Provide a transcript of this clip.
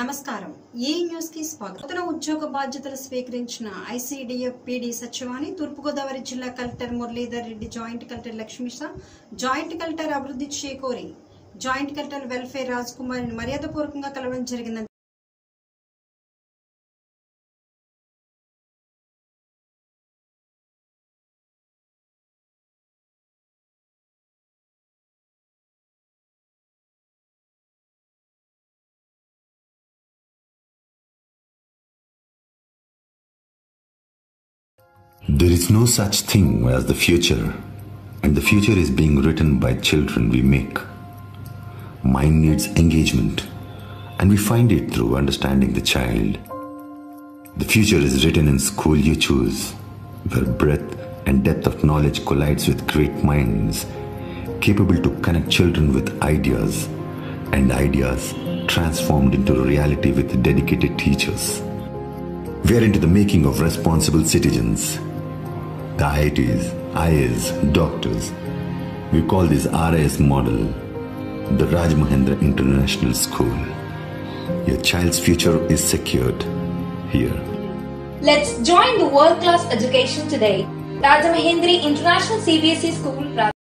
నమస్కారం ఈ న్యూస్ కి స్వాగతం. నూతన ఉద్యోగ బాధ్యతలు స్వీకరించిన ఐసీడీఎఫ్ పీడీ సచివాని తూర్పుగోదావరి జిల్లా collector Muralidhar Reddy, joint collector Lakshmisha, joint collector అభివృద్ధి Chekuri, joint collector welfare Raj Kumar మర్యాదపూర్వకంగా కలవడం జరిగింది. There is no such thing as the future, and the future is being written by children we make. Mind needs engagement, and we find it through understanding the child. The future is written in school you choose, where breadth and depth of knowledge collides with great minds, capable to connect children with ideas, and ideas transformed into reality with dedicated teachers. We are into the making of responsible citizens. The IITs, IAS, doctors. We call this RIS model the Raj Mahendra International School. Your child's future is secured here. Let's join the world-class education today. Raj Mahendra International CBSE School.